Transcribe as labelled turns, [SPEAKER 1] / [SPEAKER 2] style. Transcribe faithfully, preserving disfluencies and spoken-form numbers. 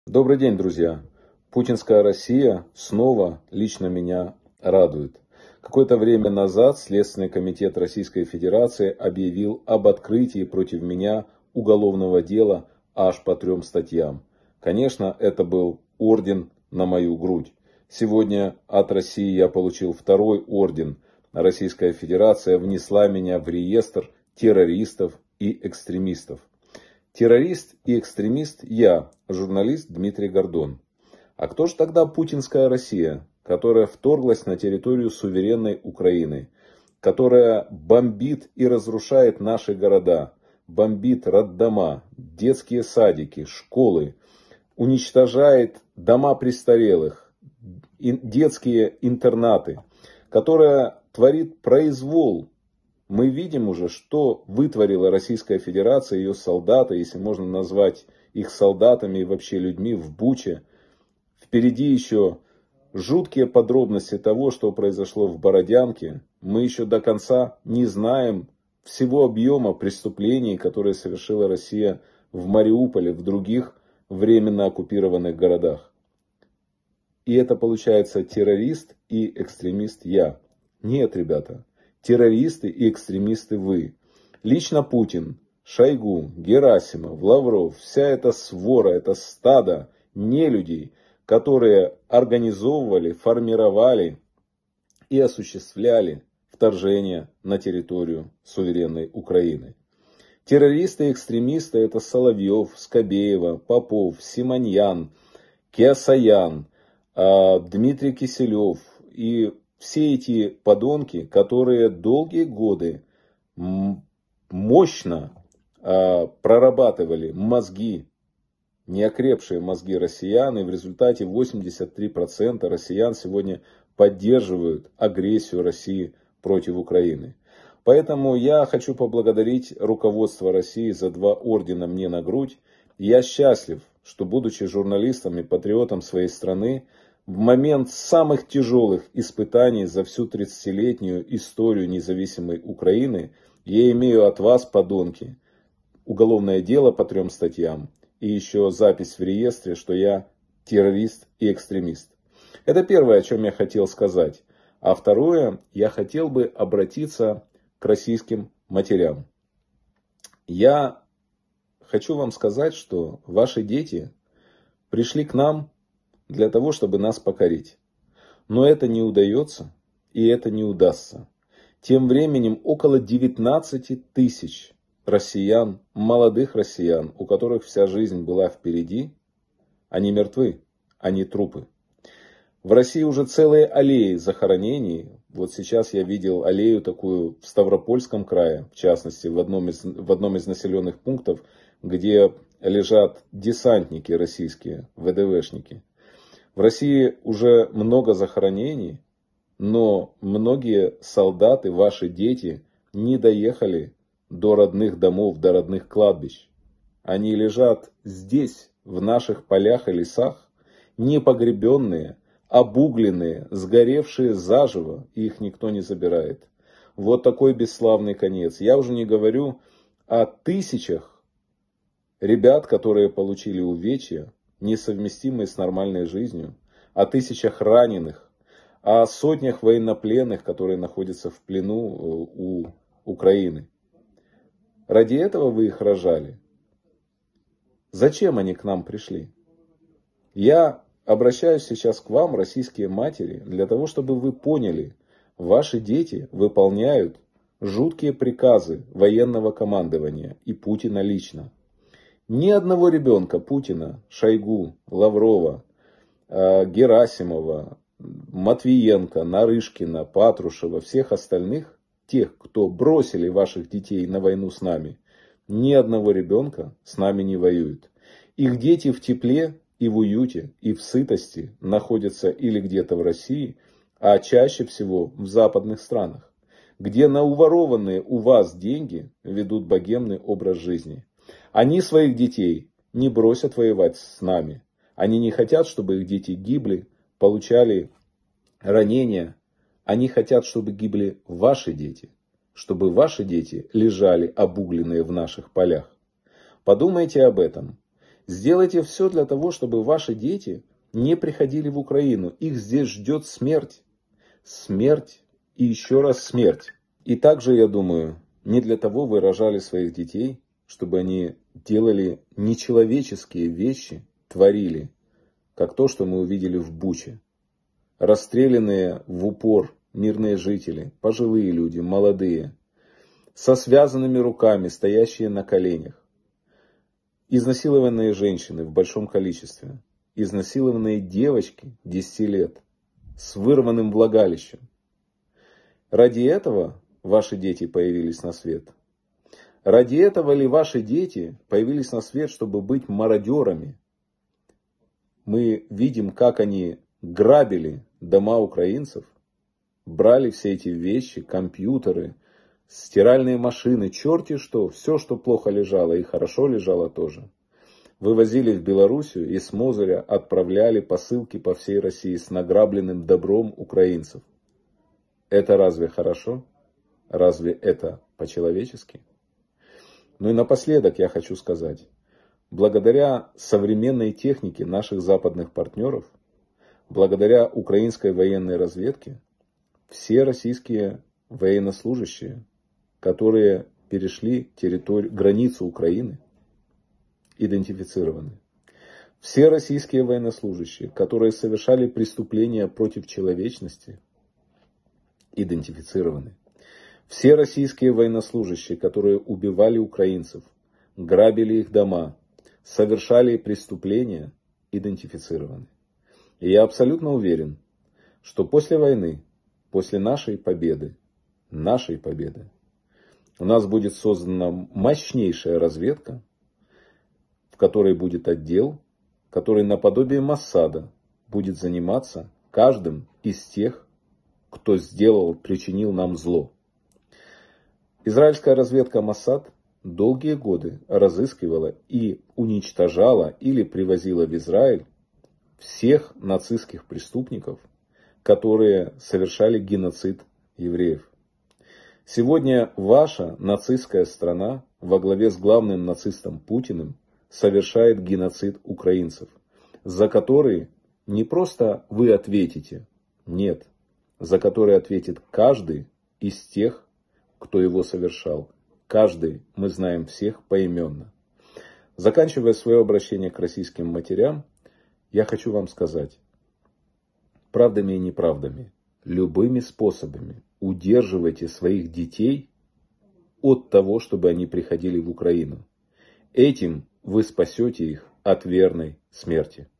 [SPEAKER 1] Добрый день, друзья! Путинская Россия снова лично меня радует. Какое-то время назад Следственный комитет Российской Федерации объявил об открытии против меня уголовного дела аж по трем статьям. Конечно, это был орден на мою грудь. Сегодня от России я получил второй орден. Российская Федерация внесла меня в реестр террористов и экстремистов. Террорист и экстремист я, журналист Дмитрий Гордон. А кто же тогда путинская Россия, которая вторглась на территорию суверенной Украины, которая бомбит и разрушает наши города, бомбит роддома, детские садики, школы, уничтожает дома престарелых, детские интернаты, которая творит произвол. Мы видим уже, что вытворила Российская Федерация, ее солдаты, если можно назвать их солдатами и вообще людьми в Буче. Впереди еще жуткие подробности того, что произошло в Бородянке. Мы еще до конца не знаем всего объема преступлений, которые совершила Россия в Мариуполе, в других временно оккупированных городах. И это получается террорист и экстремист я. Нет, ребята. Террористы и экстремисты вы. Лично Путин, Шойгу, Герасимов, Лавров, вся эта свора, это стадо нелюдей, которые организовывали, формировали и осуществляли вторжение на территорию суверенной Украины. Террористы и экстремисты это Соловьев, Скобеева, Попов, Симоньян, Киасаян, Дмитрий Киселев и все эти подонки, которые долгие годы мощно э, прорабатывали мозги, неокрепшие мозги россиян, и в результате восемьдесят три процента россиян сегодня поддерживают агрессию России против Украины. Поэтому я хочу поблагодарить руководство России за два ордена мне на грудь. Я счастлив, что, будучи журналистом и патриотом своей страны, в момент самых тяжелых испытаний за всю тридцатилетнюю историю независимой Украины я имею от вас, подонки, уголовное дело по трем статьям и еще запись в реестре, что я террорист и экстремист. Это первое, о чем я хотел сказать. А второе, я хотел бы обратиться к российским матерям. Я хочу вам сказать, что ваши дети пришли к нам для того, чтобы нас покорить. Но это не удается и это не удастся. Тем временем около девятнадцати тысяч россиян, молодых россиян, у которых вся жизнь была впереди, они мертвы, они трупы. В России уже целые аллеи захоронений. Вот сейчас я видел аллею такую в Ставропольском крае, в частности, в одном из, в одном из населенных пунктов, где лежат десантники российские, вэ дэ вэ-шники. В России уже много захоронений, но многие солдаты, ваши дети, не доехали до родных домов, до родных кладбищ. Они лежат здесь, в наших полях и лесах, непогребенные, обугленные, сгоревшие заживо, и их никто не забирает. Вот такой бесславный конец. Я уже не говорю о тысячах ребят, которые получили увечья, несовместимые с нормальной жизнью, о тысячах раненых, о сотнях военнопленных, которые находятся в плену у Украины. Ради этого вы их рожали. Зачем они к нам пришли? Я обращаюсь сейчас к вам, российские матери, для того, чтобы вы поняли, ваши дети выполняют жуткие приказы военного командования и Путина лично. Ни одного ребенка Путина, Шойгу, Лаврова, Герасимова, Матвиенко, Нарышкина, Патрушева, всех остальных, тех, кто бросили ваших детей на войну с нами, ни одного ребенка с нами не воюет. Их дети в тепле и в уюте, и в сытости находятся или где-то в России, а чаще всего в западных странах, где на уворованные у вас деньги ведут богемный образ жизни. Они своих детей не бросят воевать с нами. Они не хотят, чтобы их дети гибли, получали ранения. Они хотят, чтобы гибли ваши дети. Чтобы ваши дети лежали обугленные в наших полях. Подумайте об этом. Сделайте все для того, чтобы ваши дети не приходили в Украину. Их здесь ждет смерть. Смерть и еще раз смерть. И также, я думаю, не для того вы рожали своих детей, чтобы они делали нечеловеческие вещи, творили, как то, что мы увидели в Буче. Расстрелянные в упор мирные жители, пожилые люди, молодые, со связанными руками, стоящие на коленях. Изнасилованные женщины в большом количестве. Изнасилованные девочки десяти лет с вырванным влагалищем. Ради этого ваши дети появились на свет? Ради этого ли ваши дети появились на свет, чтобы быть мародерами? Мы видим, как они грабили дома украинцев, брали все эти вещи, компьютеры, стиральные машины, черти что, все, что плохо лежало и хорошо лежало тоже. Вывозили в Белоруссию и с Мозыря отправляли посылки по всей России с награбленным добром украинцев. Это разве хорошо? Разве это по-человечески? Ну и напоследок я хочу сказать. Благодаря современной технике наших западных партнеров, благодаря украинской военной разведке, все российские военнослужащие, которые перешли территорию, границу Украины, идентифицированы. Все российские военнослужащие, которые совершали преступления против человечности, идентифицированы. Все российские военнослужащие, которые убивали украинцев, грабили их дома, совершали преступления, идентифицированы. И я абсолютно уверен, что после войны, после нашей победы, нашей победы, у нас будет создана мощнейшая разведка, в которой будет отдел, который наподобие Моссада будет заниматься каждым из тех, кто сделал, причинил нам зло. Израильская разведка Моссад долгие годы разыскивала и уничтожала или привозила в Израиль всех нацистских преступников, которые совершали геноцид евреев. Сегодня ваша нацистская страна во главе с главным нацистом Путиным совершает геноцид украинцев, за который не просто вы ответите, нет, за который ответит каждый из тех, кто его совершал. Каждый, мы знаем всех поименно. Заканчивая свое обращение к российским матерям, я хочу вам сказать, правдами и неправдами, любыми способами удерживайте своих детей от того, чтобы они приходили в Украину. Этим вы спасете их от верной смерти.